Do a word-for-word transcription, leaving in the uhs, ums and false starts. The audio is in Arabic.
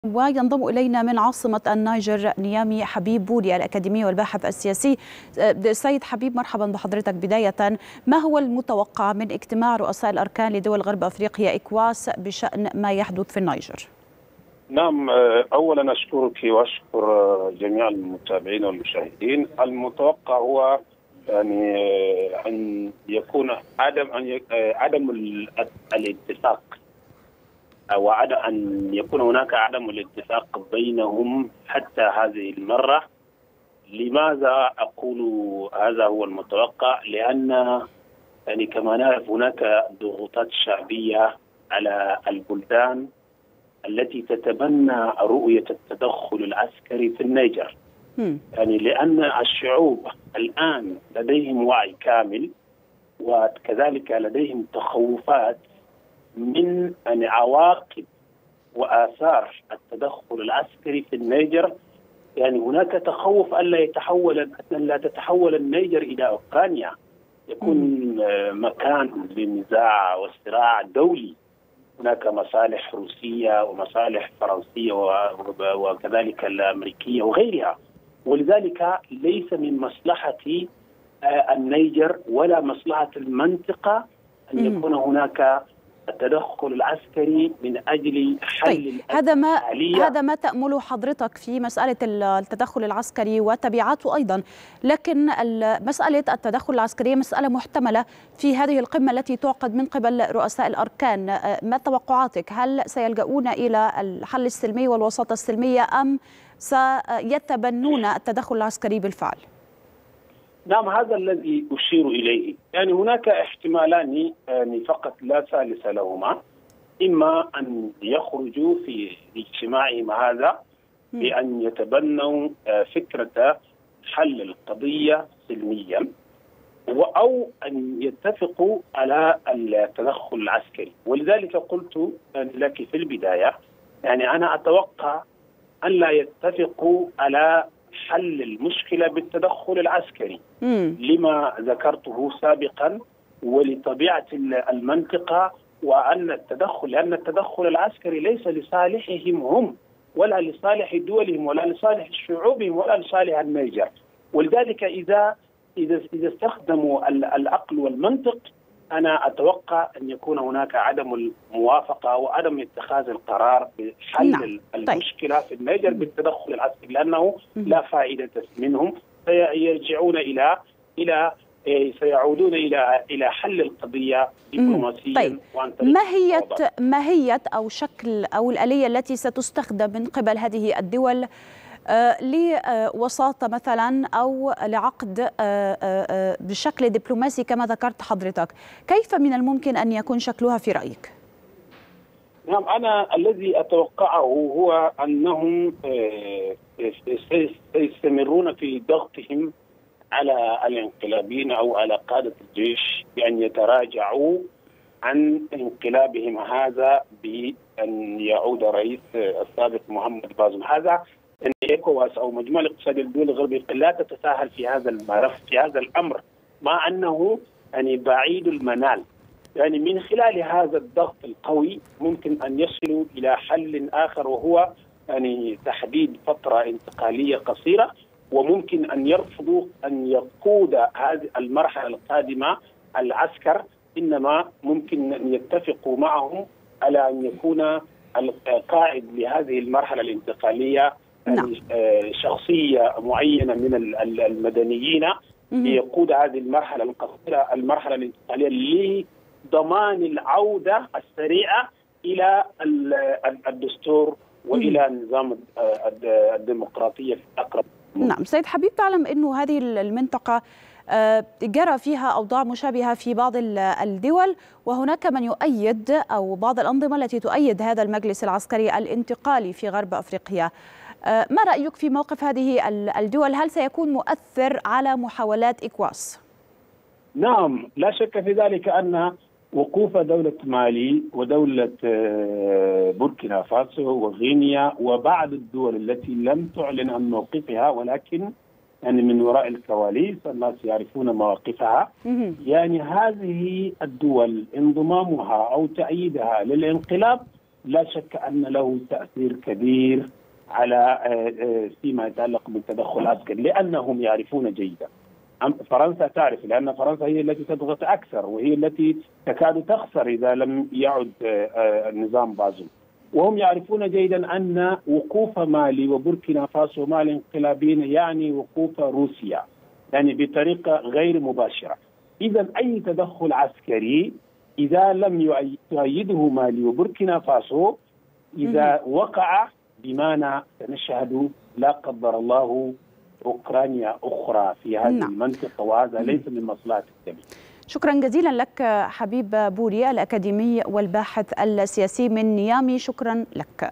وينضم إلينا من عاصمة النيجر نيامي حبيب بولي الأكاديمي والباحث السياسي. سيد حبيب، مرحبا بحضرتك. بداية، ما هو المتوقع من اجتماع رؤساء الأركان لدول غرب أفريقيا إكواس بشأن ما يحدث في النيجر؟ نعم، أولا أشكرك وأشكر جميع المتابعين والمشاهدين. المتوقع هو يعني أن يكون عدم أن عدم الاتفاق أو عدم أن يكون هناك عدم الاتفاق بينهم حتى هذه المرة. لماذا أقول هذا هو المتوقع؟ لأن يعني كما نعرف هناك ضغوطات شعبية على البلدان التي تتبنى رؤية التدخل العسكري في النيجر. يعني لأن الشعوب الآن لديهم وعي كامل، وكذلك لديهم تخوفات من يعني عواقب وآثار التدخل العسكري في النيجر. يعني هناك تخوف ألا يتحول أن لا تتحول النيجر إلى أوكرانيا، يكون مكان للنزاع والصراع دولي. هناك مصالح روسية ومصالح فرنسية وكذلك الأمريكية وغيرها، ولذلك ليس من مصلحة النيجر ولا مصلحة المنطقة أن يكون هناك التدخل العسكري من أجل حل طيب هذا ما هذا ما تأمله حضرتك في مسألة التدخل العسكري وتبعاته أيضا، لكن مسألة التدخل العسكري مسألة محتملة في هذه القمة التي تعقد من قبل رؤساء الأركان. ما توقعاتك؟ هل سيلجؤون إلى الحل السلمي والوساطة السلمية أم سيتبنون التدخل العسكري بالفعل؟ نعم، هذا الذي أشير إليه. يعني هناك احتمالان يعني فقط لا ثالث لهما. إما أن يخرجوا في اجتماعهم هذا بأن يتبنوا فكرة حل القضية سلميا، أو أن يتفقوا على التدخل العسكري. ولذلك قلت لك في البداية يعني أنا أتوقع أن لا يتفقوا على حل المشكلة بالتدخل العسكري مم. لما ذكرته سابقا ولطبيعة المنطقة، وأن التدخل لأن التدخل العسكري ليس لصالحهم هم ولا لصالح دولهم ولا لصالح شعوبهم ولا لصالح النيجر. ولذلك إذا إذا إذا استخدموا العقل والمنطق أنا أتوقع أن يكون هناك عدم الموافقة وعدم اتخاذ القرار بحل نعم. المشكلة طيب. في النيجر بالتدخل العسكري، لأنه لا فائدة منهم. سيرجعون إلى إلى سيعودون إلى إلى حل القضية دبلوماسيا. طيب. ماهية ماهية أو شكل أو الآلية التي ستستخدم من قبل هذه الدول لوساطة مثلا أو لعقد بشكل دبلوماسي كما ذكرت حضرتك؟ كيف من الممكن أن يكون شكلها في رأيك؟ نعم، أنا الذي أتوقعه هو أنهم سيستمرون في ضغطهم على الانقلابيين أو على قادة الجيش بأن يتراجعوا عن انقلابهم هذا بأن يعود رئيس السابق محمد بازم. هذا أن إيكواس أو مجموعة الاقتصادية للدول الغربية لا تتساهل في هذا الملف في هذا الأمر، مع أنه يعني بعيد المنال. يعني من خلال هذا الضغط القوي ممكن أن يصلوا إلى حل آخر، وهو يعني تحديد فترة انتقالية قصيرة، وممكن أن يرفضوا أن يقود هذه المرحلة القادمة العسكر، إنما ممكن أن يتفقوا معهم على أن يكون القائد لهذه المرحلة الانتقالية يعني شخصية معينة من المدنيين ليقود هذه المرحلة القصيرة المرحلة الانتقالية لضمان العودة السريعة إلى الدستور وإلى نظام الديمقراطية في أقرب. نعم سيد حبيب، تعلم أنه هذه المنطقة جرى فيها أوضاع مشابهة في بعض الدول، وهناك من يؤيد أو بعض الأنظمة التي تؤيد هذا المجلس العسكري الانتقالي في غرب أفريقيا. ما رأيك في موقف هذه الدول؟ هل سيكون مؤثر على محاولات إكواس؟ نعم، لا شك في ذلك أن وقوف دولة مالي ودولة بوركينا فاسو وغينيا وبعض الدول التي لم تعلن عن موقفها ولكن يعني من وراء الكواليس الناس يعرفون مواقفها، يعني هذه الدول انضمامها أو تأييدها للانقلاب لا شك أن له تأثير كبير على فيما يتعلق بالتدخل العسكري، لأنهم يعرفون جيدا. فرنسا تعرف، لأن فرنسا هي التي تضغط أكثر وهي التي تكاد تخسر إذا لم يعد النظام بازوم، وهم يعرفون جيدا أن وقوف مالي وبوركينا فاسو مع الانقلابيين يعني وقوف روسيا، يعني بطريقة غير مباشرة. إذا أي تدخل عسكري إذا لم يؤيده مالي وبوركينا فاسو، إذا وقع بمعنى سنشهد لا قدر الله أوكرانيا أخرى في هذه نعم. المنطقة، وهذا ليس من مصلحة الجميع. شكرا جزيلا لك حبيب بوري الأكاديمي والباحث السياسي من نيامي، شكرا لك.